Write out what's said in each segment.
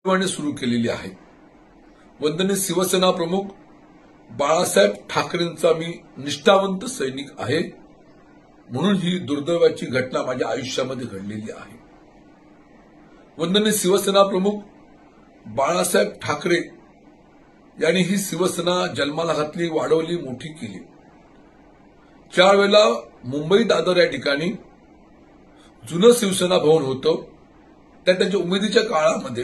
सुरू केलेली आहे। वंदनीय शिवसेना प्रमुख बाळासाहेब ठाकरेंचा मी निष्ठावंत सैनिक आहे, म्हणून ही दुर्दैवाची घटना माझ्या आयुष्यामध्ये घडलेली आहे। वंदनीय शिवसेना प्रमुख बाळासाहेब ठाकरे यांनी ही शिवसेना जन्माला घातली, वाढवली, मोठी केली। त्यावेळेला मुंबई दादर या ठिकाणी जुनं शिवसेना भवन होतं, त्यांच्या उमेदीच्या काळामध्ये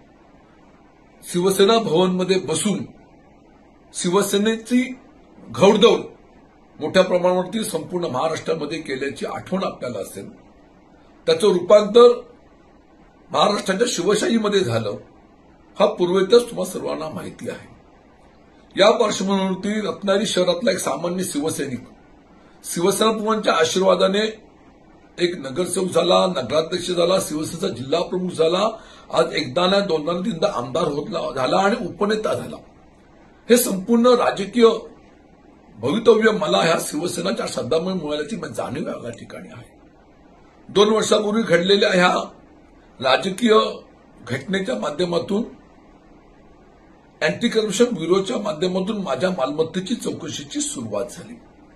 शिवसेना भवनमध्ये बसून शिवसेनेची घौडदौड मोठ्या प्रमाणावरती संपूर्ण महाराष्ट्रामध्ये केल्याची आठवण आपल्याला असेल। त्याचं रूपांतर महाराष्ट्राच्या शिवशाहीमध्ये झालं, हा पूर्वेतच तुम्हा सर्वांना माहिती आहे। या पार्श्वभूमीवरती रत्नागिरी शहरातला एक सामान्य शिवसैनिक शिवसेना प्रमुखांच्या आशीर्वादाने एक नगरसेवक झाला, नगराध्यक्ष झाला, शिवसेनेचा जिल्हा प्रमुख झाला, आज एकदा नाही दोनदा नाही तीनदा आमदार झाला आणि उपनेता झाला। हे संपूर्ण राजकीय भवितव्य मला ह्या शिवसेनाच्या शब्दामुळे मिळाल्याची जाणीव या ठिकाणी आहे। 2 वर्षापूर्वी घडलेल्या ह्या राजकीय घटनेच्या माध्यमातून अँटी करप्शन ब्युरोच्या माध्यमातून माझ्या मालमत्तेची चौकशीची सुरुवात झाली।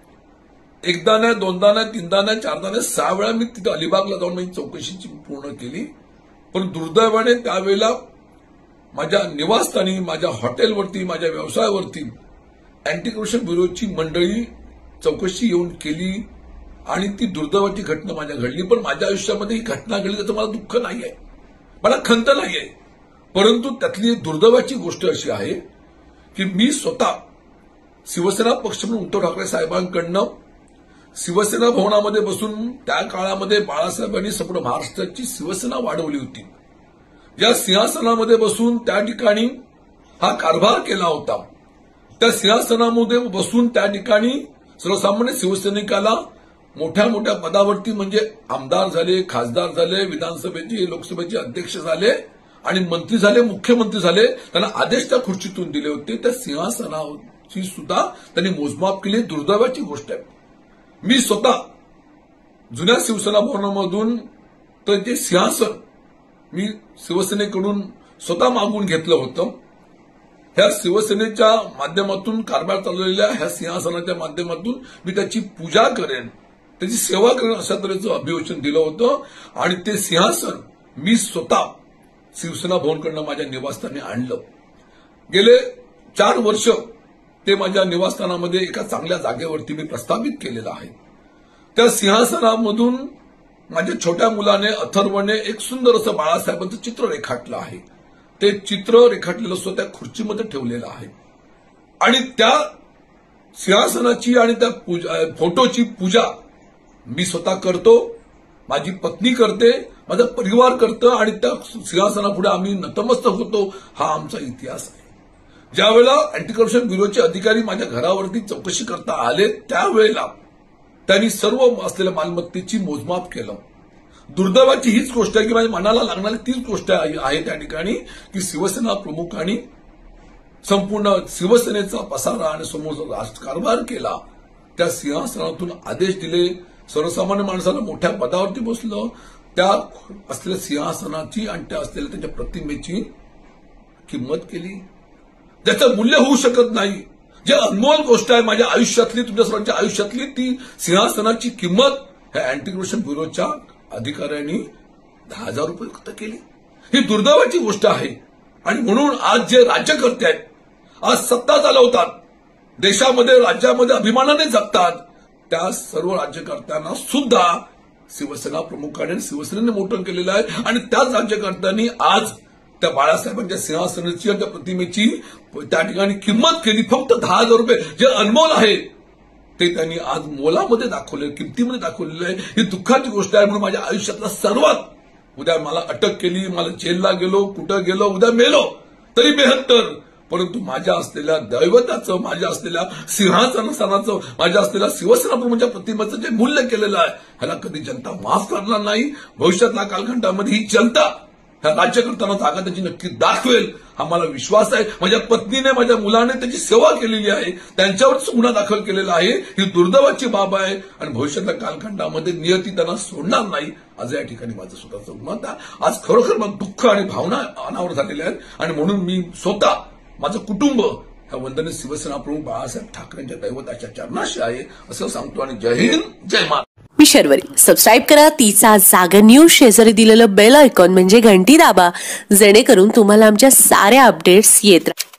एकदा नाही दोनदा नाही तीनदा नाही चारदा नाही 6 वेळा मी तिथे अलिबागला जाऊन माझी चौकशीची पूर्ण केली, पण दुर्दैवाने त्यावेळेला माझ्या निवासस्थानी, माझ्या हॉटेलवरती, माझ्या व्यवसायावरती अँटी करप्शन ब्युरोची मंडळी चौकशी येऊन केली आणि ती दुर्दैवाची घटना माझ्या घडली। पण माझ्या आयुष्यामध्ये ही घटना घडली त्याचं मला दुःख नाहीये, मला खंत नाहीये, परंतु त्यातली एक दुर्दैवाची गोष्ट अशी आहे की मी स्वतः शिवसेना पक्षप्रमुख उद्धव ठाकरे साहेबांकडनं शिवसेना भवनामध्ये बसून त्या काळामध्ये बाळासाहेबांनी संपूर्ण महाराष्ट्राची शिवसेना वाढवली होती। या सिंहासनामध्ये बसून त्या ठिकाणी हा कारभार केला होता। त्या सिंहासनामध्ये बसून त्या ठिकाणी सर्वसामान्य शिवसैनिकाला मोठ्या मोठ्या पदावरती म्हणजे आमदार झाले, खासदार झाले, विधानसभेचे लोकसभेचे अध्यक्ष झाले आणि मंत्री झाले, मुख्यमंत्री झाले, त्यांना आदेश त्या खुर्चीतून दिले होते। त्या सिंहासनाची सुद्धा त्यांनी मोजमाप केली। दुर्दैवाची गोष्ट आहे, मी स्वतः जुन्या शिवसेना भवनामधून तर ते सिंहासन मी शिवसेनेकडून स्वतः मागून घेतलं होतं। ह्या शिवसेनेच्या माध्यमातून कारभार चालवलेल्या ह्या सिंहासनाच्या माध्यमातून मी त्याची पूजा करेन, त्याची सेवा करेन अशा तऱ्हेचं अभिवचन दिलं होतं आणि ते सिंहासन मी स्वतः शिवसेना भवनकडनं माझ्या निवासस्थानी आणलं। गेले 4 वर्ष ते माझ्या निवासस्थानामध्ये एका चांगल्या जागेवरती मी प्रस्थापित केलेलं आहे। त्या सिंहासनामधून माझ्या छोट्या मुलाने अथर्वने एक सुंदर असं बाळासाहेबांचं चित्र रेखाटलं आहे। ते चित्र रेखाटलेलं असं त्या खुर्चीमध्ये ठेवलेलं आहे आणि त्या सिंहासनाची आणि त्या फोटोची पूजा मी स्वतः करतो, माझी पत्नी करते, माझा परिवार करतं आणि त्या सिंहासनापुढे आम्ही नतमस्तक होतो। हा आमचा इतिहास आहे। ज्यावेळेला अँटी करप्शन ब्युरोचे अधिकारी माझ्या घरावरती चौकशी करता आले त्यावेळेला त्यांनी सर्व असलेल्या मालमत्तेची मोजमाप केलं। दुर्दैवाची हीच गोष्ट आहे की माझ्या मनाला लागणारी तीच गोष्ट आहे त्या ठिकाणी की शिवसेना प्रमुखांनी संपूर्ण शिवसेनेचा पसारा आणि समोर कारभार केला। त्या सिंहासनातून आदेश दिले, सर्वसामान्य माणसाला मोठ्या पदावरती बसलं, त्या असलेल्या सिंहासनाची आणि त्या असलेल्या त्यांच्या प्रतिमेची किंमत केली, ज्याचं मूल्य होऊ शकत नाही। जे अनमोल गोष्ट आहे माझ्या आयुष्यातली, तुमच्या सर्वांच्या आयुष्यातली, ती सिंहासनाची किंमत ह्या अँटी करप्शन ब्युरोच्या अधिकाऱ्यांनी 10,000 रुपये व्यक्त केली। ही दुर्दैवाची गोष्ट आहे आणि म्हणून आज जे राज्यकर्ते आहेत, आज सत्ता चालवतात, देशामध्ये राज्यामध्ये अभिमानाने जगतात, त्या सर्व राज्यकर्त्यांना सुद्धा शिवसेना प्रमुखांनी शिवसेनेने मोठं केलेलं आहे आणि त्याच राज्यकर्त्यांनी आज त्या बाळासाहेबांच्या सिंहासनाची आणि त्या प्रतिमेची त्या ठिकाणी किंमत केली फक्त 10,000 रुपये। जे अनमोल आहे ते त्यांनी आज मोलामध्ये दाखवले, किमतीमध्ये दाखवलेलं आहे। ही दुःखाची गोष्ट आहे। म्हणून माझ्या आयुष्यातला सर्वात, उद्या मला अटक केली, मला जेलला गेलो, कुठं गेलो, उद्या मेलो तरी बेहत्तर, परंतु माझ्या असलेल्या दैवताचं, माझ्या असलेल्या सिंहासनाचं, माझ्या असलेल्या शिवसेना प्रमुखांच्या प्रतिमेचं जे मूल्य केलेलं आहे ह्याला कधी जनता माफ करणार नाही। भविष्यातल्या कालखंडामध्ये ही जनता ह्या राज्य करताना जागा त्याची नक्की दाखवेल हा मला विश्वास आहे. माझ्या पत्नीने माझ्या मुलाने त्याची सेवा केलेली आहे, त्यांच्यावरच गुन्हा दाखल केलेला आहे. ही दुर्दैवाची बाब आहे आणि भविष्यातल्या कालखंडामध्ये नियती त्यांना सोडणार नाही. आज या ठिकाणी माझं स्वतःचं मत आहे. आज खरोखर मग दुःख आणि भावना अनावर झालेल्या आहेत आणि म्हणून मी स्वतः माझं कुटुंब ह्या वंदनीय शिवसेना प्रमुख बाळासाहेब ठाकरेंच्या दैवताच्या चरणाशी आहे असं सांगतो आणि जय हिंद जय महाराष्ट्र. मी शर्वरी. सबस्क्राईब करा तिचा जागर न्यूज. शेजारी दिलेलं बेल आयकॉन म्हणजे घंटी दाबा, जेणेकरून तुम्हाला आमच्या साऱ्या अपडेट्स येत राहतील.